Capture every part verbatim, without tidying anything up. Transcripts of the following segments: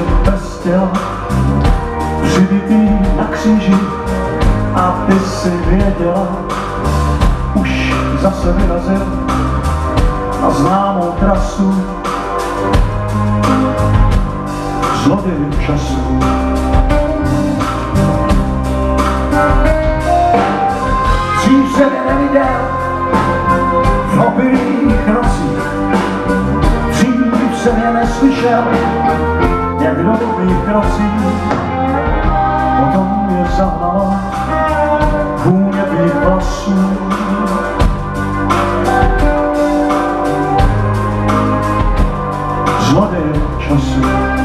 bez těla, přibitý na kříži, a ty si věděla, už zase vyrazil na známou trasu. Zloději času. Dřív jsem je neviděl v opilých nocích, dřív jsem je neslyšel, jak do mých krocích. Potom je zahnala vůně tvých vlasů. Zloději času.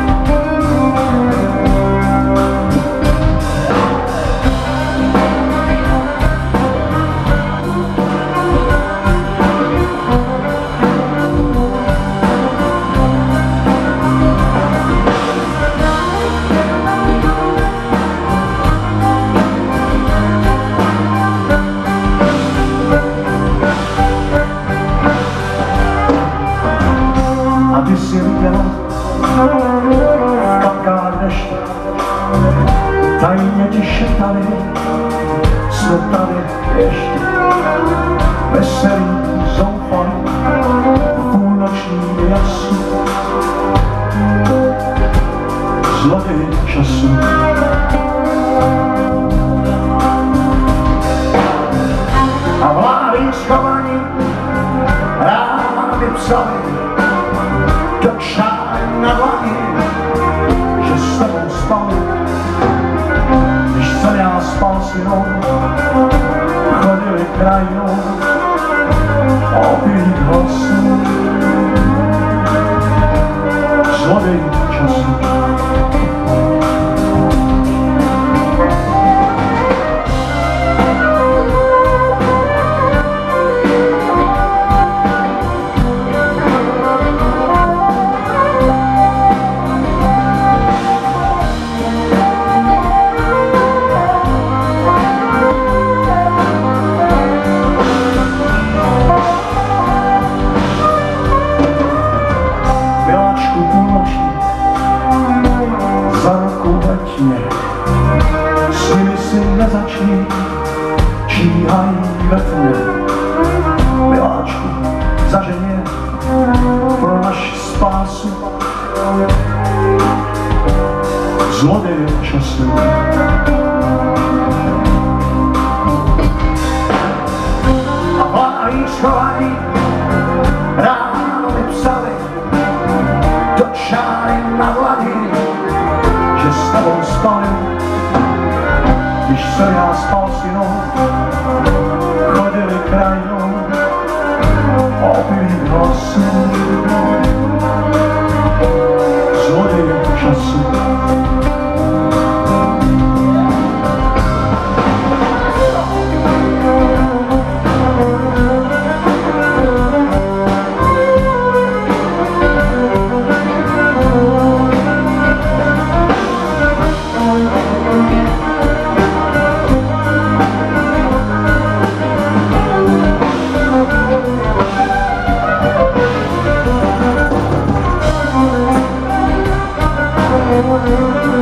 A ty si viděla v kapkách deště, tajně ti šeptali, jsme tady ještě. Veselý, zoufalý, v půlnočním jasu. Zloději času. A vlády schovaní ráno mi psali do čáry na dlani, že s tebou spali. Když jsem já spal s jinou, chodili krajinou opilých hlasů. Zloději času. S nimi si nezačni, číhají ve tmě. Miláčku, zažeň je pro naši spásu. Zloději času. A vláhy schovaní ráno mi psali do čáry na dlani, že s tebou spali. Když jsem já spal s jinou, chodili krajinou opilých hlasů. Zloději času. We'll be right back.